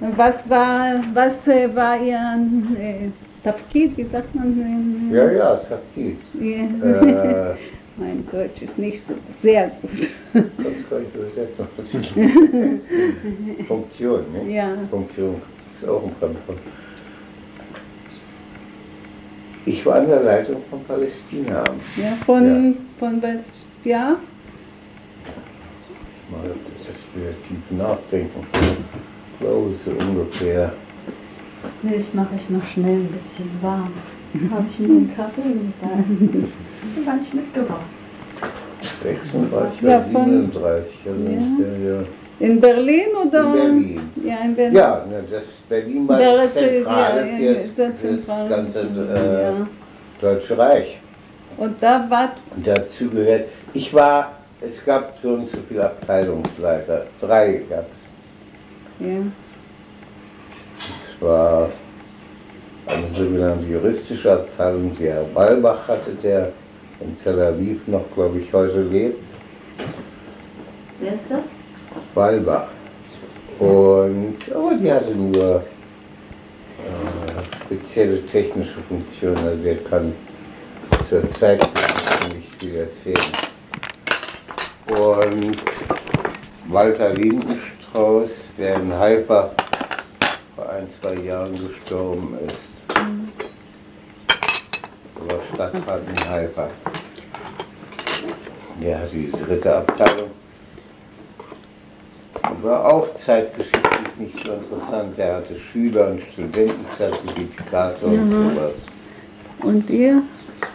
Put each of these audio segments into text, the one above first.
was war Ihr Tafkid, wie sagt man? Ja, Tafkid. Ja. Mein Deutsch ist nicht so sehr gut. Das kann ich übersetzen. Funktion, ne? Ja. Funktion ist auch ein Fremdwort. Ich war an der Leitung von Palästina. Ja, von welchem Jahr? Mal das wieder tief nachdenken. Ich glaube, so ungefähr. Milch mache ich noch schnell ein bisschen warm. Habe ich mir den Kaffee mit da. Den war nicht mitgebracht. 36 Ja, oder 37. Also In Berlin oder? in Berlin. Ja, in Berlin. Ja, ne, das Berlin war Ja, das Zentrale das für das Zentrale. ganze Deutsche Reich. Und da war, Und dazu gehört, es gab so und so viele Abteilungsleiter, 3 gab es. ja, Es war eine sogenannte juristische Abteilung, die Herr Walbach hatte, der in Tel Aviv noch, glaube ich, heute lebt. Wer ist das? Walbach. Aber die hatte nur spezielle technische Funktionen, also der kann zur Zeit nicht viel erzählen. Und Walter Lindenstrauß, der in Haifa vor 1-2 Jahren gestorben ist, war Stadtrat in Haifa. Der hatte diese Ritterabteilung. War auch zeitgeschichtlich nicht so interessant. Der hatte Schüler- und Studentenzertifikate und sowas. und ihr?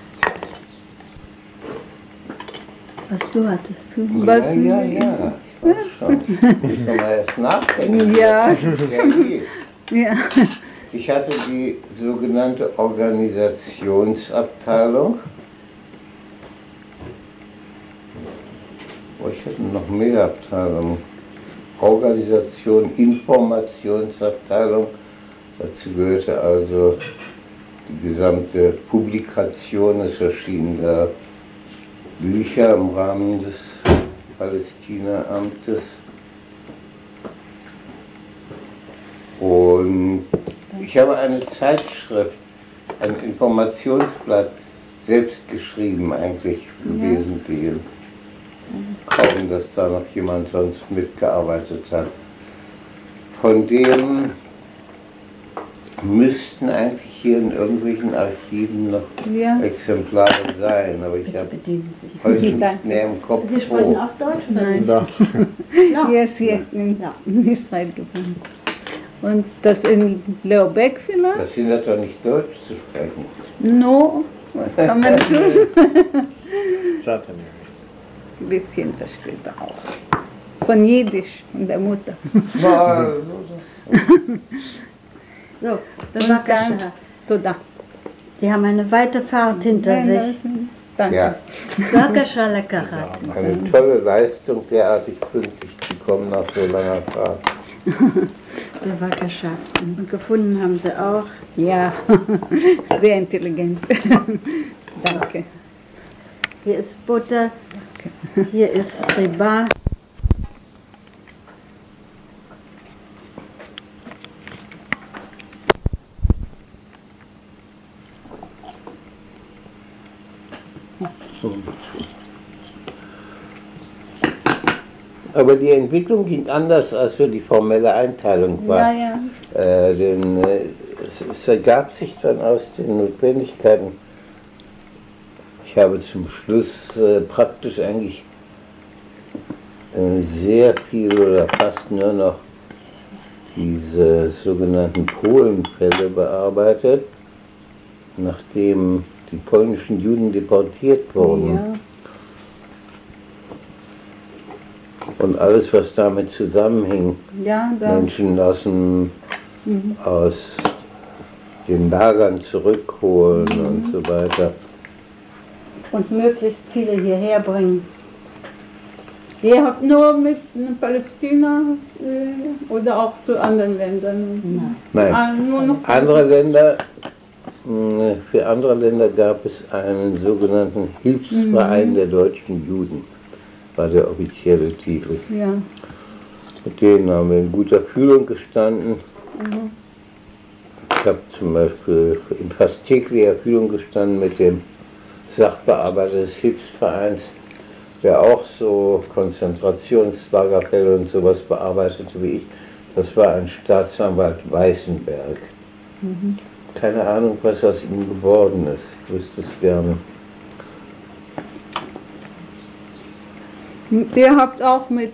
Was du hattest. Was? Ja. Ich weiß schon. Ich muss noch mal erst nachdenken. Ja. Das ist sehr viel. Ja. Ich hatte die sogenannte Organisationsabteilung. Ich hatte noch mehr Abteilungen. Organisation, Informationsabteilung. Dazu gehörte also die gesamte Publikation. Es erschienen da Bücher im Rahmen des Palästina-Amtes. Und ich habe eine Zeitschrift, ein Informationsblatt selbst geschrieben, eigentlich im Wesentlichen. Kaum, dass da noch jemand sonst mitgearbeitet hat. Von dem müssten eigentlich hier in irgendwelchen Archiven noch Exemplare sein, aber ich habe heute nicht mehr im Kopf. Sie sprechen auch Deutsch? Nein. Ja. Hier ist hier in Israel geboren. Und das in Leobeck vielleicht? Das hindert doch nicht Deutsch zu sprechen. No, was kann man tun? Ein bisschen versteht er auch. Von Jiddisch, von der Mutter. So, Danke. Toda. Sie haben eine weite Fahrt hinter sich. Danke. Ja, Bevakasha lekachat. eine tolle Leistung, derartig pünktlich zu kommen nach so langer Fahrt. Bevakasha. Und gefunden haben sie auch. Ja, sehr intelligent. Danke. Hier ist Butter, hier ist Riba. Aber die Entwicklung ging anders, als für die formelle Einteilung war. Ja. Denn es ergab sich dann aus den Notwendigkeiten. Ich habe zum Schluss praktisch eigentlich sehr viel oder fast nur noch diese sogenannten Polenfälle bearbeitet, nachdem die polnischen Juden deportiert wurden. Ja. Und alles, was damit zusammenhing. Ja, da. Menschen lassen aus den Lagern zurückholen und so weiter. Und möglichst viele hierher bringen. Ihr habt nur mit Palästina oder auch zu anderen Ländern? Nein, Nur noch andere Länder, für andere Länder gab es einen sogenannten Hilfsverein der deutschen Juden, war der offizielle Titel. Ja. Mit denen haben wir in guter Fühlung gestanden. Ich habe zum Beispiel in fast täglicher Führung gestanden mit dem Sachbearbeiter des Hilfsvereins, der auch so Konzentrationslagerfälle und sowas bearbeitete wie ich. Das war ein Staatsanwalt Weißenberg. Keine Ahnung, was aus ihm geworden ist. Ich wüsste es gerne. Ihr habt auch mit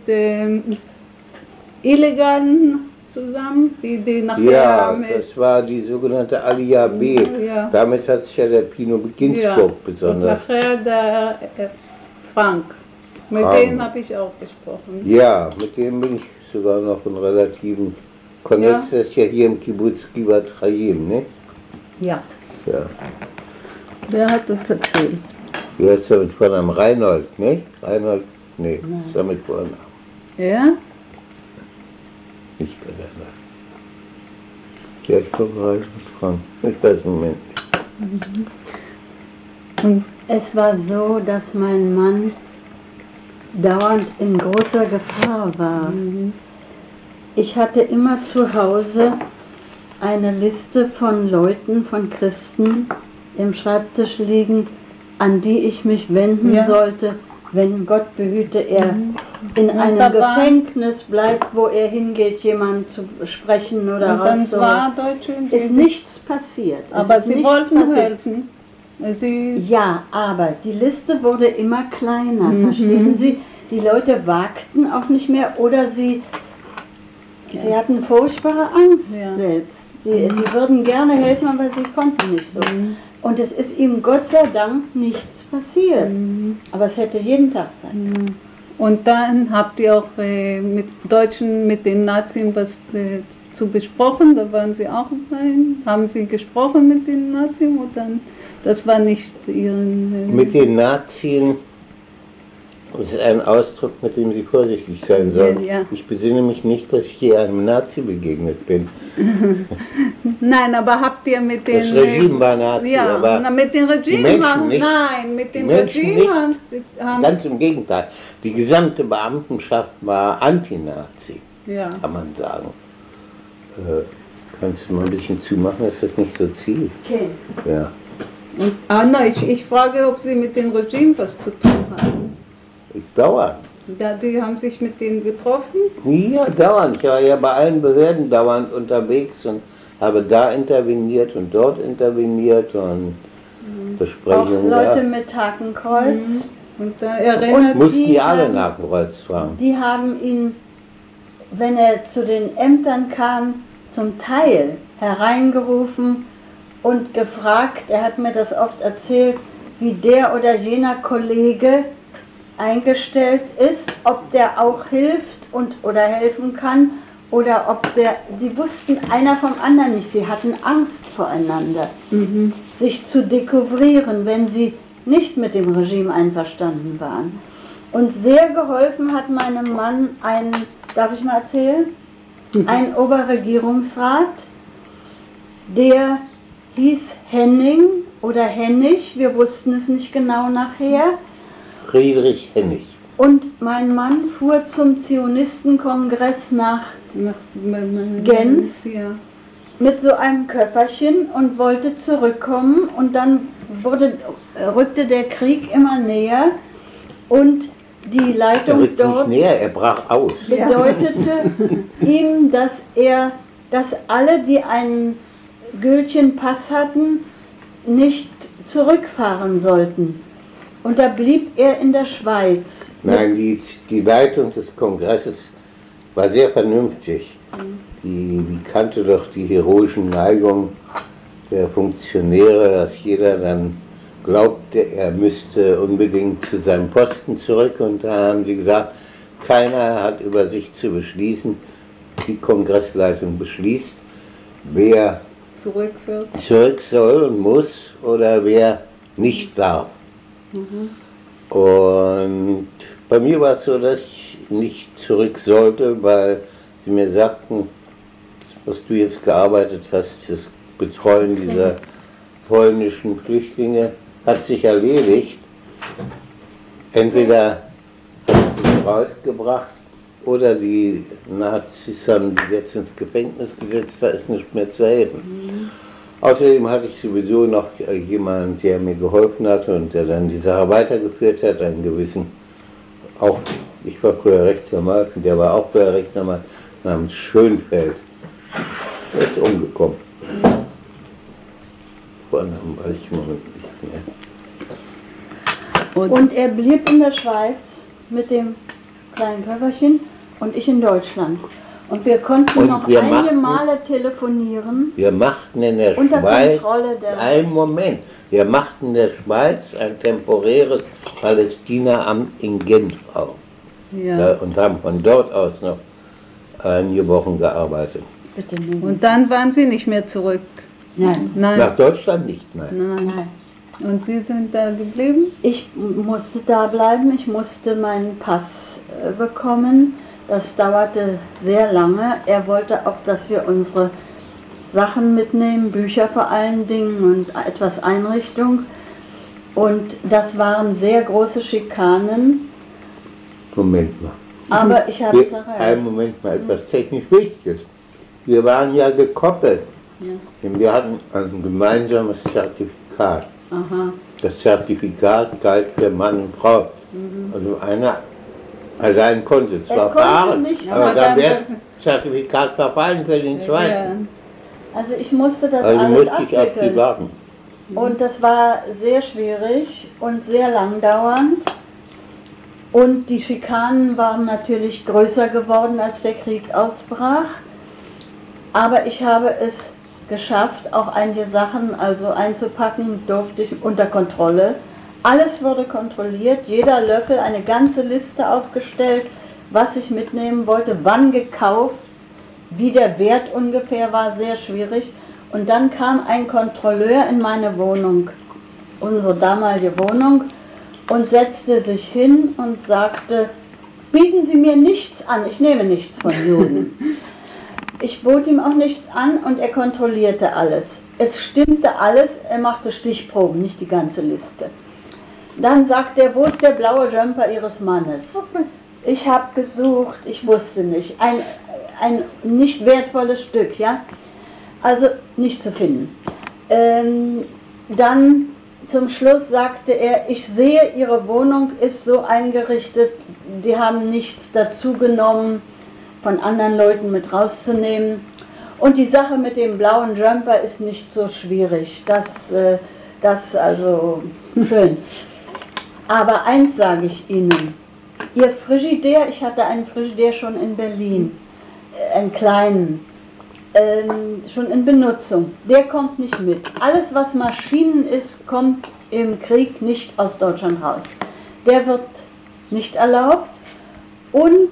Illegalen zusammen, die nachher Ja, mit, das war die sogenannte Alia B. Ja. Damit hat sich ja der Pino Ginsburg und besonders. nachher der Frank. Mit Frank. denen habe ich auch gesprochen. Ja, mit dem bin ich sogar noch in relativen Konnex. Das ist ja hier im Kibbutz Givat Chaim, ne? Ja, Ja. der hat uns erzählt. Du hast damit von einem Reinhold, ne? Reinhold, nee, ist damit vorne. Ja? Nicht bei der Nacht. Der hat vorbereitet mit Frank. Ich weiß im Moment nicht. Und Es war so, dass mein Mann dauernd in großer Gefahr war. Ich hatte immer zu Hause eine Liste von Leuten, von Christen im Schreibtisch liegen, an die ich mich wenden Ja. sollte, wenn Gott behüte, er in einem da war- Gefängnis bleibt, wo er hingeht, jemanden zu sprechen oder Und dann rauszuholen. war Deutsche und Ist nichts passiert. Es aber ist sie nichts wollten passiert. helfen. Sie, Ja, aber die Liste wurde immer kleiner, verstehen Sie? Die Leute wagten auch nicht mehr oder sie hatten furchtbare Angst Ja. selbst. Sie würden gerne helfen, aber sie konnten nicht so. Und es ist ihm Gott sei Dank nichts passiert. Aber es hätte jeden Tag sein. und dann habt ihr auch mit Deutschen, mit den Nazis was zu besprochen, da waren sie auch rein. Haben sie gesprochen mit den Nazis oder das war nicht ihren... Mit den Nazien ist ein Ausdruck, mit dem Sie vorsichtig sein sollen. Ja. Ich besinne mich nicht, dass ich je einem Nazi begegnet bin. Nein, aber habt ihr mit den... Das Regime war Nazi, ja, aber na, mit den Regime Menschen haben, nicht. nein, mit Die dem Menschen Regime nicht. haben... ganz im Gegenteil. Die gesamte Beamtenschaft war Anti-Nazi, Ja. kann man sagen. Kannst du mal ein bisschen zumachen, ist das nicht so Ziel? Okay. Ja. Und, nein, ich frage, ob sie mit dem Regime was zu tun haben. Dauernd. Ja, die haben sich mit denen getroffen. Ja, dauernd. Ich war ja bei allen Behörden dauernd unterwegs und habe da interveniert und dort interveniert und Auch Besprechungen. Leute Ja. mit Hakenkreuz, Und da erinnert Mussten die die alle haben- nach Kreuz fahren. die haben ihn, wenn er zu den Ämtern kam, zum Teil hereingerufen und gefragt, er hat mir das oft erzählt, wie der oder jener Kollege eingestellt ist, ob der auch hilft oder helfen kann oder ob sie wussten einer vom anderen nicht, sie hatten Angst voreinander, sich zu dekouvrieren, wenn sie nicht mit dem Regime einverstanden waren. Und sehr geholfen hat meinem Mann darf ich mal erzählen, ein Oberregierungsrat, der hieß Henning oder Hennig, wir wussten es nicht genau nachher. Friedrich Hennig. Und mein Mann fuhr zum Zionistenkongress nach nach Genf. Ja. mit so einem Köfferchen und wollte zurückkommen und dann rückte der Krieg immer näher und die Er Leitung rückt dort nicht näher, er brach aus. bedeutete ihm, dass alle, die einen gültigen Pass hatten, nicht zurückfahren sollten. Und da blieb er in der Schweiz. Nein, die Leitung des Kongresses war sehr vernünftig. Die kannte doch die heroischen Neigungen der Funktionäre, dass jeder dann glaubte, er müsste unbedingt zu seinem Posten zurück. Und da haben sie gesagt, keiner hat über sich zu beschließen, die Kongressleitung beschließt, wer Zurückführt. zurück soll und muss oder wer nicht darf. Und bei mir war es so, dass ich nicht zurück sollte, weil sie mir sagten, was du jetzt gearbeitet hast, das Betreuen dieser polnischen Flüchtlinge, hat sich erledigt. Entweder hat es dich rausgebracht oder die Nazis haben die jetzt ins Gefängnis gesetzt, da ist nicht mehr zu helfen. Außerdem hatte ich sowieso noch jemanden, der mir geholfen hatte und der dann die Sache weitergeführt hat, einen gewissen, auch, ich war früher Rechtsanwalt und der war auch früher Rechtsanwalt, namens Schönfeld. Der ist umgekommen. Vornamen weiß ich im Moment nicht mehr. Und er blieb in der Schweiz mit dem kleinen Köfferchen und ich in Deutschland. Und wir konnten Und noch wir einige machten- Male telefonieren. Wir machten in der Unter Schweiz, Kontrolle der- einen Moment, wir machten in der Schweiz ein temporäres Palästinaamt in Genf auf. Ja. Und haben von dort aus noch einige Wochen gearbeitet. Bitte nicht. Und dann waren Sie nicht mehr zurück? Nein. Nein. Nach Deutschland nicht, nein. Nein. Nein. Und Sie sind da geblieben? Ich musste da bleiben, ich musste meinen Pass bekommen. Das dauerte sehr lange. Er wollte auch, dass wir unsere Sachen mitnehmen, Bücher vor allen Dingen und etwas Einrichtung. Und das waren sehr große Schikanen, Moment mal. aber ich habe es Einen erreicht. Moment mal, etwas technisch Wichtiges. Wir waren ja gekoppelt. Ja. Denn wir hatten ein gemeinsames Zertifikat. Aha. Das Zertifikat galt für Mann und Frau. Also einer allein konnte zwar konnte fahren, nicht, aber aber dann dann- wäre das Zertifikat verfallen für den zweiten. Also ich musste das Also alles musste ich auf die abwickeln. warten. Und das war sehr schwierig und sehr langdauernd. Und die Schikanen waren natürlich größer geworden, als der Krieg ausbrach. Aber ich habe es geschafft, auch einige Sachen also einzupacken, durfte ich unter Kontrolle. Alles wurde kontrolliert, jeder Löffel, eine ganze Liste aufgestellt, was ich mitnehmen wollte, wann gekauft, wie der Wert ungefähr war, sehr schwierig. Und dann kam ein Kontrolleur in meine Wohnung, unsere damalige Wohnung, und setzte sich hin und sagte, bieten Sie mir nichts an, ich nehme nichts von Juden. Ich bot ihm auch nichts an und er kontrollierte alles. Es stimmte alles, er machte Stichproben, nicht die ganze Liste. Dann sagte er, wo ist der blaue Jumper Ihres Mannes? Ich habe gesucht, ich wusste nicht. Ein nicht wertvolles Stück, ja? Also nicht zu finden. Dann zum Schluss sagte er, ich sehe, Ihre Wohnung ist so eingerichtet, die haben nichts dazu genommen, von anderen Leuten mit rauszunehmen. Und die Sache mit dem blauen Jumper ist nicht so schwierig. Das also schön. Aber eins sage ich Ihnen, Ihr Frigidaire, ich hatte einen Frigidaire schon in Berlin, einen kleinen, schon in Benutzung, der kommt nicht mit. Alles, was Maschinen ist, kommt im Krieg nicht aus Deutschland raus. Der wird nicht erlaubt. Und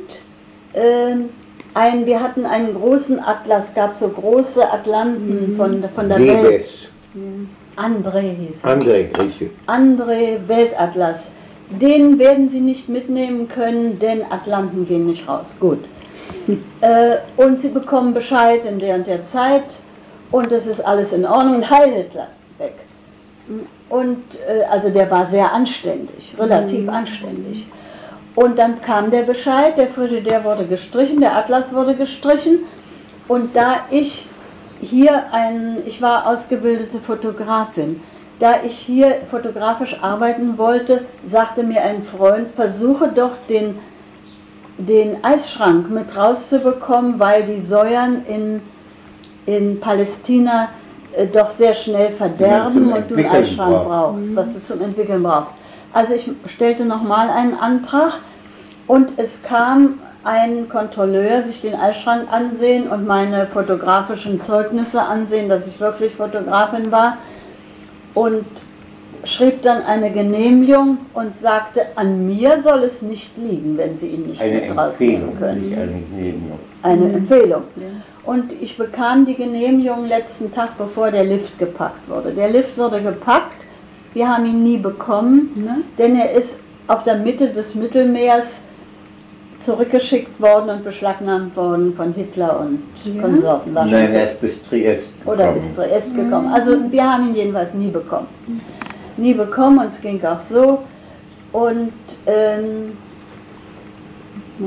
wir hatten einen großen Atlas, gab so große Atlanten von der Welt. Liebes, André hieß er. andere Grieche. André Weltatlas. Den werden Sie nicht mitnehmen können, denn Atlanten gehen nicht raus. Gut. Und Sie bekommen Bescheid in der und der Zeit und es ist alles in Ordnung und Heil Hitler weg. Und also der war sehr anständig, relativ anständig. Und dann kam der Bescheid, der Frigidaire wurde gestrichen, der Atlas wurde gestrichen und da ich hier ich war ausgebildete Fotografin, da ich hier fotografisch arbeiten wollte, sagte mir ein Freund, versuche doch den Eisschrank mit rauszubekommen, weil die Säuren in Palästina doch sehr schnell verderben und du einen Eisschrank brauchst, was du zum Entwickeln brauchst. Also ich stellte nochmal einen Antrag und es kam ein Kontrolleur sich den Eisschrank ansehen und meine fotografischen Zeugnisse ansehen, dass ich wirklich Fotografin war und schrieb dann eine Genehmigung und sagte, an mir soll es nicht liegen, wenn Sie ihn nicht Eine mit rausnehmen Empfehlung, können. nicht eine Genehmigung. Eine Empfehlung. Und ich bekam die Genehmigung letzten Tag, bevor der Lift gepackt wurde. Der Lift wurde gepackt, wir haben ihn nie bekommen, denn er ist auf der Mitte des Mittelmeers zurückgeschickt worden und beschlagnahmt worden von Hitler und Konsorten. Nein, er ist bis Triest Oder gekommen. bis Triest gekommen. Also wir haben ihn jedenfalls nie bekommen. Nie bekommen und es ging auch so. Und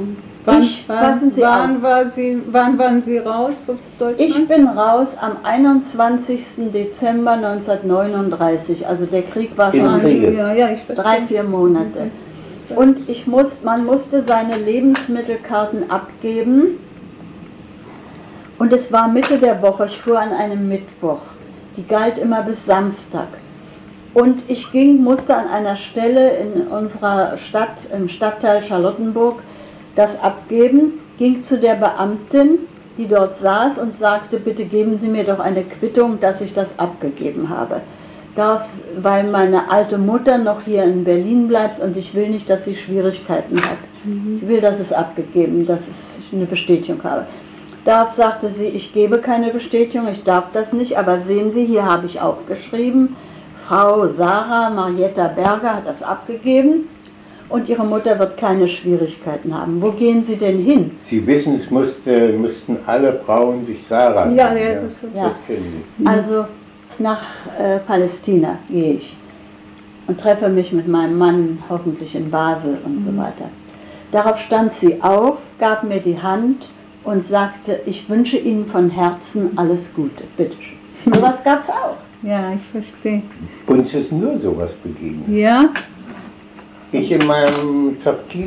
Wann waren Sie raus aus Deutschland? Ich bin raus am 21. Dezember 1939, also der Krieg war schon Ja, 3-4 Monate. Und man musste seine Lebensmittelkarten abgeben und es war Mitte der Woche, ich fuhr an einem Mittwoch, die galt immer bis Samstag. Und ich musste an einer Stelle in unserer Stadt, im Stadtteil Charlottenburg, das abgeben, ging zu der Beamtin, die dort saß und sagte, bitte geben Sie mir doch eine Quittung, dass ich das abgegeben habe. Weil meine alte Mutter noch hier in Berlin bleibt und ich will nicht, dass sie Schwierigkeiten hat. Ich will, dass es abgegeben, dass ich eine Bestätigung habe. Darauf sagte sie, ich gebe keine Bestätigung, ich darf das nicht, aber sehen Sie, hier habe ich aufgeschrieben, Frau Sarah Marietta Berger hat das abgegeben. Und Ihre Mutter wird keine Schwierigkeiten haben. Wo gehen Sie denn hin? Sie wissen, es müssten alle Frauen sich Sarah nennen. Ja, Das kennen Sie. Also nach Palästina gehe ich und treffe mich mit meinem Mann hoffentlich in Basel und so weiter. Darauf stand sie auf, gab mir die Hand und sagte, ich wünsche Ihnen von Herzen alles Gute. Bitte schön. So was gab es auch. Ja, ich verstehe. Uns ist nur sowas begegnet. Ja? Ich in meinem Tafkid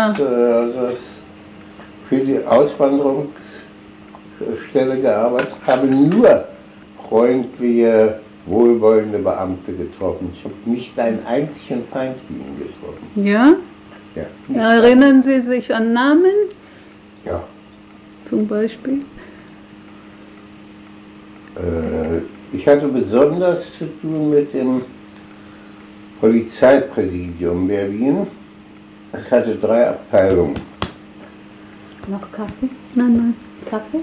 für die Auswanderungsstelle gearbeitet, habe nur freundliche, wohlwollende Beamte getroffen. Ich habe nicht einen einzigen Feind wie ihn getroffen. Ja? Ja, Erinnern Sie sich an Namen? Ja. Zum Beispiel? Ich hatte besonders zu tun mit dem Polizeipräsidium Berlin. Es hatte 3 Abteilungen. Noch Kaffee? Nein. Kaffee?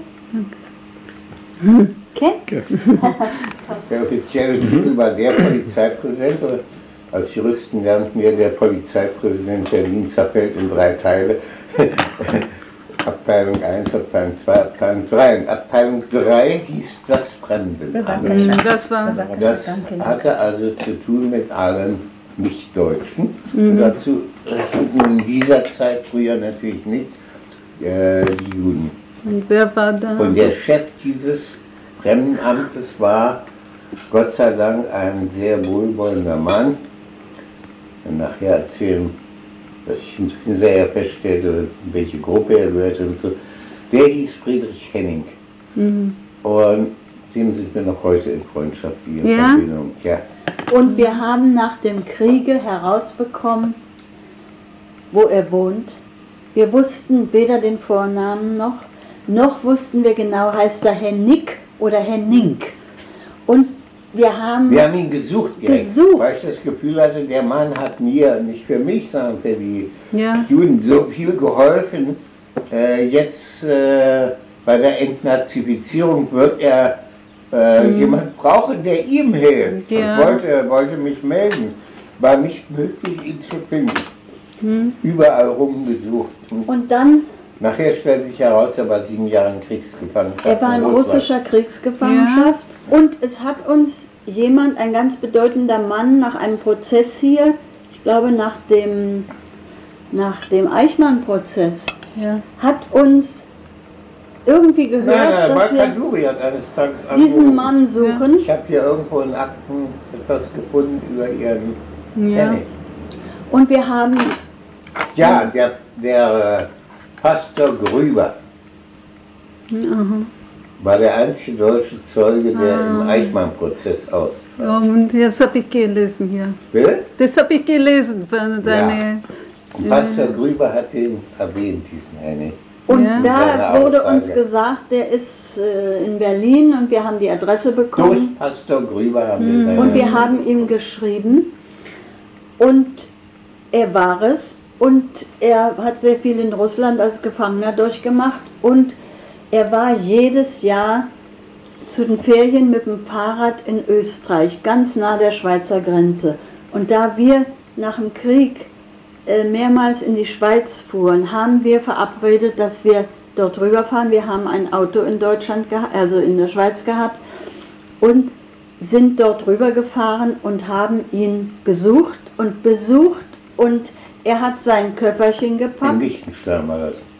Okay. Der offizielle Titel war der Polizeipräsident. Als Juristen lernt mir der Polizeipräsident Berlin zerfällt in 3 Teile. Abteilung 1, Abteilung 2, Abteilung 3. Und Abteilung 3 hieß das Fremdenlager. Das hatte also zu tun mit allen Nicht-Deutschen. Und dazu rechneten in dieser Zeit früher natürlich nicht die Juden. Und wer war da? Und der Chef dieses Fremdenamtes war Gott sei Dank ein sehr wohlwollender Mann. Und nachher erzählen, dass ich hinterher feststellte, welche Gruppe er gehörte und so. Der hieß Friedrich Henning. Und dem sind wir noch heute in freundschaftlicher Verbindung. Ja. Und wir haben nach dem Kriege herausbekommen, wo er wohnt. Wir wussten weder den Vornamen noch wussten wir genau, heißt er Hennig oder Henning. Und wir haben ihn gesucht, weil ich das Gefühl hatte, der Mann hat mir, nicht für mich, sondern für die Juden so viel geholfen. Jetzt bei der Entnazifizierung wird er jemand brauchen, der ihm hilft. Ja. Und wollte mich melden. War nicht möglich, ihn zu finden. Überall rumgesucht. Und dann... Nachher stellte sich heraus, er war 7 Jahre in Kriegsgefangenschaft. Er war in russischer Kriegsgefangenschaft. Und es hat uns jemand, ein ganz bedeutender Mann, nach einem Prozess hier, ich glaube nach dem Eichmann-Prozess, hat uns irgendwie gehört, dass wir hat eines Tages diesen Mann suchen. Ich habe hier irgendwo in Akten etwas gefunden über ihren Henning. Und wir haben... Ja, der Pastor Grüber war der einzige deutsche Zeuge, der im Eichmann-Prozess aus. Ja, und das habe ich gelesen hier. Bitte? Das habe ich gelesen. Und Pastor Grüber hat den erwähnt, diesen Henning. Und da wurde uns gesagt, der ist in Berlin und wir haben die Adresse bekommen. Durch Pastor Grüber haben wir und wir haben ihm geschrieben und er war es. Und er hat sehr viel in Russland als Gefangener durchgemacht und er war jedes Jahr zu den Ferien mit dem Fahrrad in Österreich, ganz nah der Schweizer Grenze. Und da wir nach dem Krieg mehrmals in die Schweiz fuhren, haben wir verabredet, dass wir dort rüberfahren. Wir haben ein Auto in Deutschland, also in der Schweiz gehabt und sind dort rübergefahren und haben ihn gesucht und besucht und er hat sein Köfferchen gepackt. In Liechtenstein war das.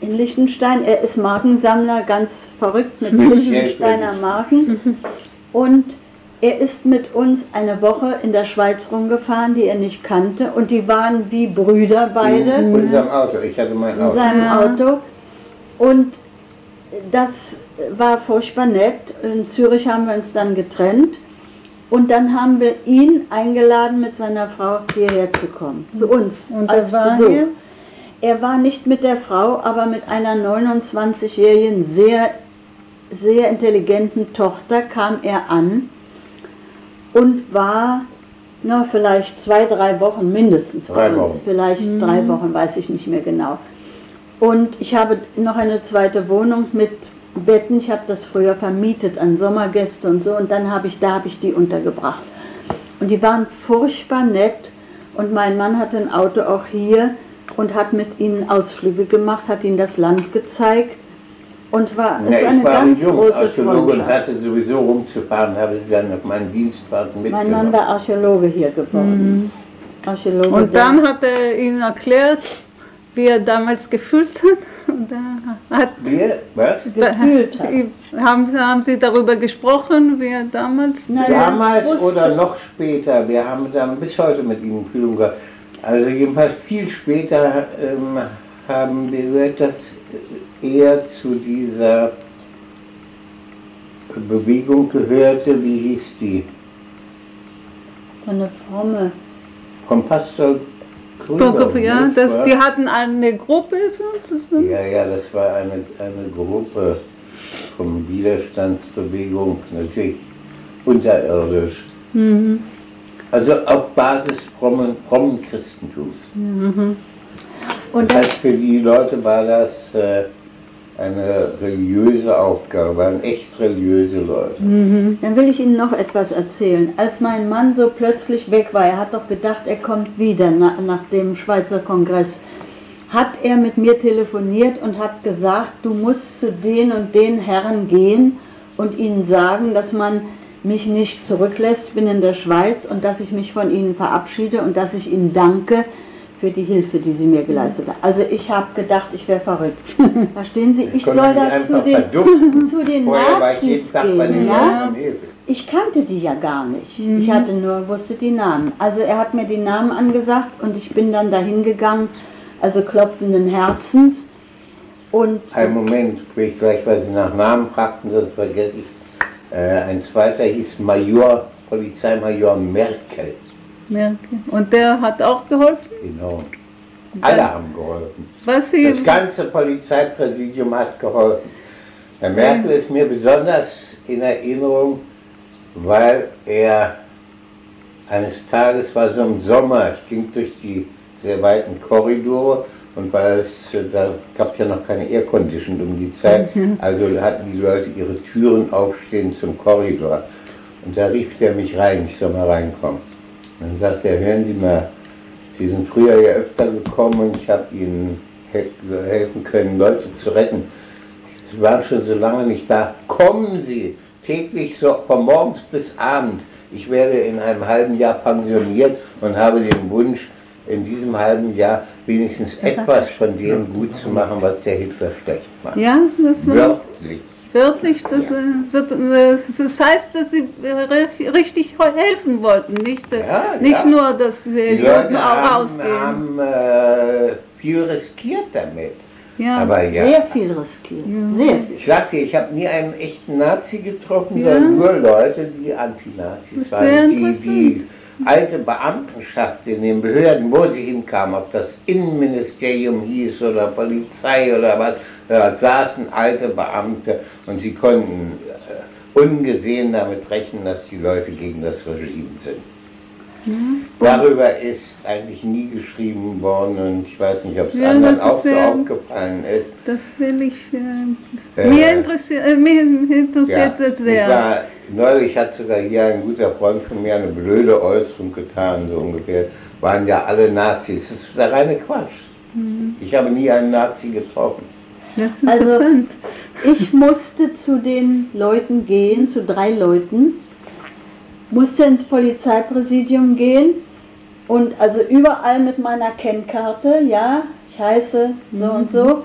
in Liechtenstein. Er ist Markensammler, ganz verrückt mit Liechtensteiner Marken. Und er ist mit uns eine Woche in der Schweiz rumgefahren, die er nicht kannte. Und die waren wie Brüder beide. In unserem Auto, ich hatte mein Auto. In seinem Auto. Und das war furchtbar nett. In Zürich haben wir uns dann getrennt. Und dann haben wir ihn eingeladen, mit seiner Frau hierher zu kommen, zu uns. Und als das war Besuch. hier? Er war nicht mit der Frau, aber mit einer 29-jährigen, sehr, sehr intelligenten Tochter kam er an und war vielleicht 2, 3 Wochen mindestens bei uns. Vielleicht 3 Wochen, weiß ich nicht mehr genau. Und ich habe noch eine zweite Wohnung mit Betten, ich habe das früher vermietet an Sommergäste und so, und dann habe ich die untergebracht. Und die waren furchtbar nett, und mein Mann hatte ein Auto auch hier und hat mit ihnen Ausflüge gemacht, hat ihnen das Land gezeigt, und ist eine ganz große Archäologe und Freundschaft. hatte sowieso rumzufahren, habe ich dann auf meinen Dienstfahrten mitgenommen. Mein Mann war Archäologe hier geworden. Archäologe, Und dann hat er ihnen erklärt, wie er damals gefühlt hat. Und er hat gefühlt hat. haben Sie darüber gesprochen, wie er damals... Damals oder noch später, wir haben dann bis heute mit ihm Fühlung gehabt. Also jedenfalls viel später haben wir gehört, dass er zu dieser Bewegung gehörte, wie hieß die? Eine fromme. Vom Pastor Krüger. Ja, die hatten eine Gruppe. Ja, das war eine Gruppe von Widerstandsbewegung, natürlich unterirdisch. Also auf Basis frommen Christentums. Und das heißt, für die Leute war das eine religiöse Aufgabe, waren echt religiöse Leute. Dann will ich Ihnen noch etwas erzählen. Als mein Mann so plötzlich weg war, er hat doch gedacht, er kommt wieder nach dem Schweizer Kongress, hat er mit mir telefoniert und hat gesagt, du musst zu den und den Herren gehen und ihnen sagen, dass man mich nicht zurücklässt, ich bin in der Schweiz, und dass ich mich von ihnen verabschiede und dass ich ihnen danke für die Hilfe, die sie mir geleistet haben. Also ich habe gedacht, ich wäre verrückt. Verstehen Sie, ich soll da zu den Nazis gehen. Ja? Ich kannte die ja gar nicht. Ich wusste die Namen. Also er hat mir die Namen angesagt und ich bin dann dahin gegangen, also klopfenden Herzens. Und ein Moment, ich gleich, weil Sie nach Namen fragten, sonst vergesse ich es. Ein zweiter hieß Polizeimajor Merkel. Und der hat auch geholfen? Genau. Alle haben geholfen. Das ganze Polizeipräsidium hat geholfen. Herr Merkel ist mir besonders in Erinnerung, weil er eines Tages, war so im Sommer, ich ging durch die sehr weiten Korridore, und weil da gab es ja noch keine Aircondition um die Zeit, also hatten die Leute ihre Türen aufstehen zum Korridor. Und da rief der mich rein, ich soll mal reinkommen. Dann sagt er, hören Sie mal, Sie sind früher ja öfter gekommen und ich habe Ihnen helfen können, Leute zu retten. Sie waren schon so lange nicht da. Kommen Sie täglich so von morgens bis abends. Ich werde in einem halben Jahr pensioniert und habe den Wunsch, in diesem halben Jahr wenigstens etwas von dem gut zu machen, was der Hitler schlecht macht. Ja, das war wörtlich. Das heißt, dass Sie richtig helfen wollten, nicht nur, dass die Leute haben viel riskiert damit. Aber sehr viel riskiert. Sehr viel. Ich sagte, ich habe nie einen echten Nazi getroffen, sondern nur Leute, die Antinazis waren, die alte Beamtenschaft in den Behörden, wo sie hinkamen, ob das Innenministerium hieß oder Polizei oder was, da saßen alte Beamte und sie konnten ungesehen damit rechnen, dass die Leute gegen das Regime sind. Darüber ist eigentlich nie geschrieben worden und ich weiß nicht, ob es anderen auch so aufgefallen ist. Das will ich, mir interessiert das sehr. Neulich hat sogar hier ein guter Freund von mir eine blöde Äußerung getan, so ungefähr, waren ja alle Nazis. Das ist der reine Quatsch. Ich habe nie einen Nazi getroffen. Das ist interessant. Also ich musste zu den Leuten gehen, zu 3 Leuten, musste ins Polizeipräsidium gehen und also überall mit meiner Kennkarte, ja, ich heiße so und so,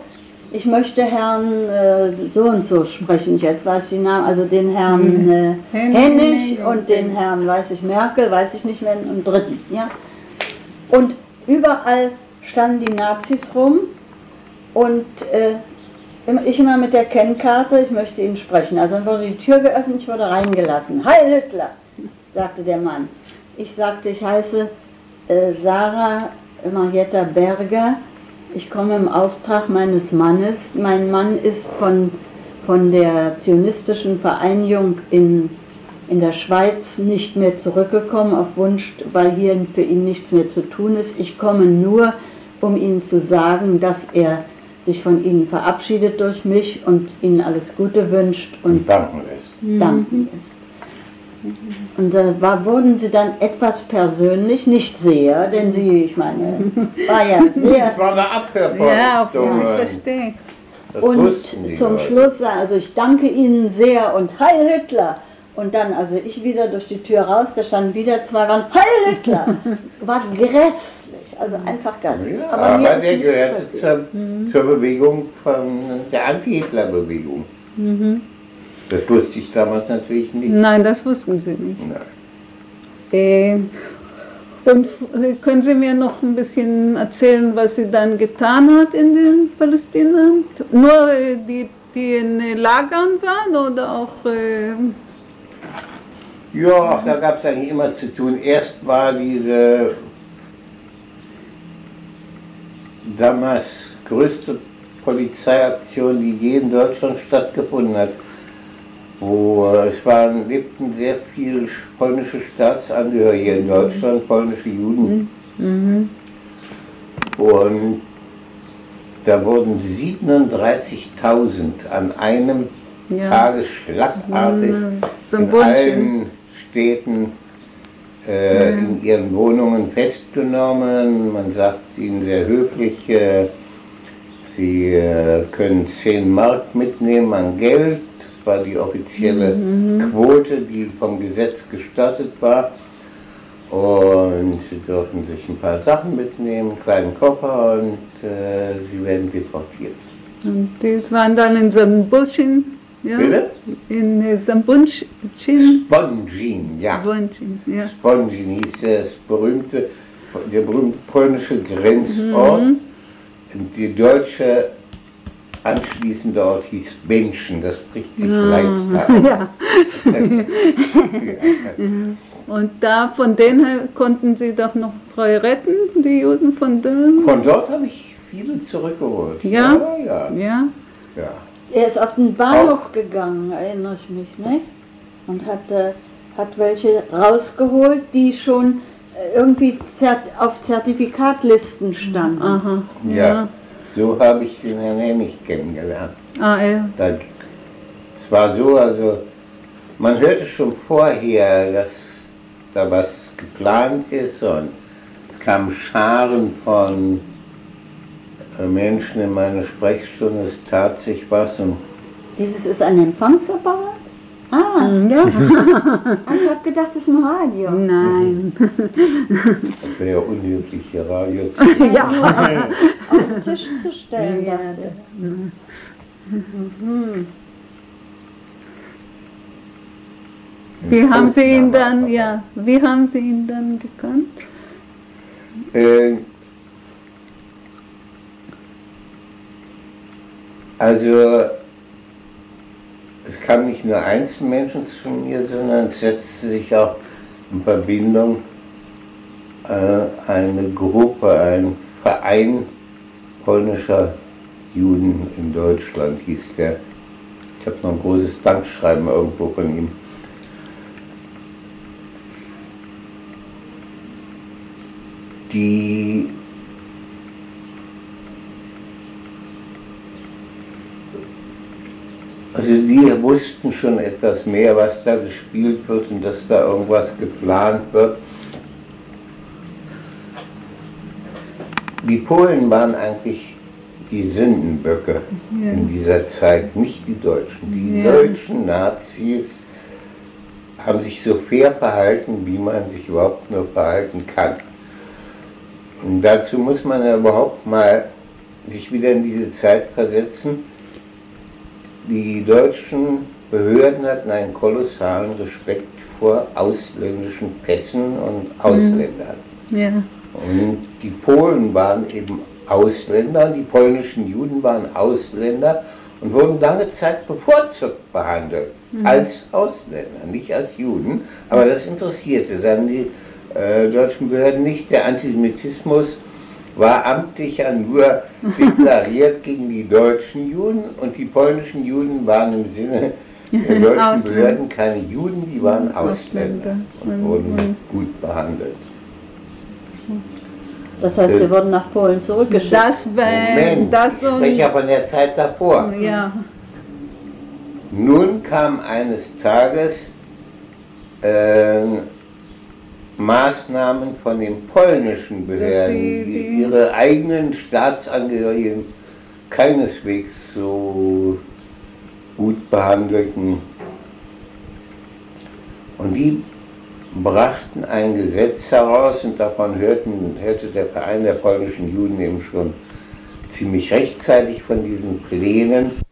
ich möchte Herrn so und so sprechen, jetzt weiß ich den Namen, also den Herrn Hennig und den Herrn, weiß ich, Merkel, weiß ich nicht mehr, und dritten, ja. Und überall standen die Nazis rum und ich immer mit der Kennkarte, ich möchte ihn sprechen. Also dann wurde die Tür geöffnet, ich wurde reingelassen. Heil Hitler, sagte der Mann. Ich sagte, ich heiße Sarah Marietta Berger, ich komme im Auftrag meines Mannes. Mein Mann ist von der zionistischen Vereinigung in der Schweiz nicht mehr zurückgekommen, auf Wunsch, weil hier für ihn nichts mehr zu tun ist. Ich komme nur, um Ihnen zu sagen, dass er sich von Ihnen verabschiedet durch mich und Ihnen alles Gute wünscht und danken lässt. Danken lässt. Und da wurden sie dann etwas persönlich, nicht sehr, denn sie, ich meine, war ja sehr... Das war eine Abhörform. Ja, ich verstehe. Und zum Schluss, also ich danke Ihnen sehr und Heil Hitler! Und dann, also ich wieder durch die Tür raus, da standen wieder zwei, waren Heil Hitler! War grässlich, also einfach grässlich. Ja, aber der gehörte zur Bewegung von der Anti-Hitler-Bewegung. Mhm. Das wusste ich damals natürlich nicht. Nein, das wussten Sie nicht. Nein. Und können Sie mir noch ein bisschen erzählen, was sie dann getan hat in den Palästina? Nur die in Lagern waren oder auch... Ja, da gab es eigentlich immer zu tun. Erst war diese damals größte Polizeiaktion, die je in Deutschland stattgefunden hat, wo lebten sehr viele polnische Staatsangehörige in Deutschland, polnische Juden. Mhm. Und da wurden 37.000 an einem Tage schlagartig in allen Städten in ihren Wohnungen festgenommen. Man sagt ihnen sehr höflich, sie können 10 Mark mitnehmen an Geld. Das war die offizielle Quote, die vom Gesetz gestattet war. Und sie dürfen sich ein paar Sachen mitnehmen, einen kleinen Koffer, und sie werden deportiert. Und die waren dann in Sambuschin, ja? Bitte? In Sambuschin? Spongin, ja. Spongin, ja. Spongin hieß der berühmte polnische Grenzort. Und die deutsche anschließende Ort hieß Benchen, das spricht sich leicht an. Ja. Und da, von denen konnten Sie doch noch frei retten, die Juden von denen? Von dort habe ich viele zurückgeholt. Ja? Ja. Ja. Ja. Er ist auf den Bahnhof gegangen, erinnere ich mich, ne? Und hat welche rausgeholt, die schon irgendwie auf Zertifikatlisten standen. Aha. Ja. So habe ich den Herrn Hennig kennengelernt. Ah, ja. Es war so, also man hörte schon vorher, dass da was geplant ist, und es kamen Scharen von Menschen in meine Sprechstunde, es tat sich was. Und Dieses ist ein Empfangsapparat? Ah, Ja. ich habe gedacht, das ist ein Radio. Nein. das wäre ja unhöflich, hier Radio zu Ja. Auf den Tisch zu stellen. Ja. Wie haben Sie ihn dann, wie haben Sie ihn dann gekannt? Also, es kam nicht nur Einzelmenschen zu mir, sondern es setzte sich auch in Verbindung eine Gruppe, ein Verein polnischer Juden in Deutschland, hieß der. Ich habe noch ein großes Dankschreiben irgendwo von ihm. Also die wussten schon etwas mehr, was da gespielt wird und dass da irgendwas geplant wird. Die Polen waren eigentlich die Sündenböcke in dieser Zeit, nicht die Deutschen. Die deutschen Nazis haben sich so fair verhalten, wie man sich überhaupt nur verhalten kann. Und dazu muss man ja überhaupt mal sich wieder in diese Zeit versetzen. Die deutschen Behörden hatten einen kolossalen Respekt vor ausländischen Pässen und Ausländern. Ja. Und die Polen waren eben Ausländer, die polnischen Juden waren Ausländer und wurden lange Zeit bevorzugt behandelt, als Ausländer, nicht als Juden. Aber das interessierte dann die deutschen Behörden nicht. Der Antisemitismus war amtlich ja nur deklariert gegen die deutschen Juden und die polnischen Juden waren im Sinne der deutschen Behörden keine Juden, die waren Ausländer und wurden gut behandelt. Das heißt, sie wurden nach Polen zurückgeschickt. Moment, ich spreche ja von der Zeit davor. Ja. Nun kam eines Tages Maßnahmen von den polnischen Behörden, die ihre eigenen Staatsangehörigen keineswegs so gut behandelten. Und die brachten ein Gesetz heraus und davon hörte der Verein der polnischen Juden eben schon ziemlich rechtzeitig von diesen Plänen.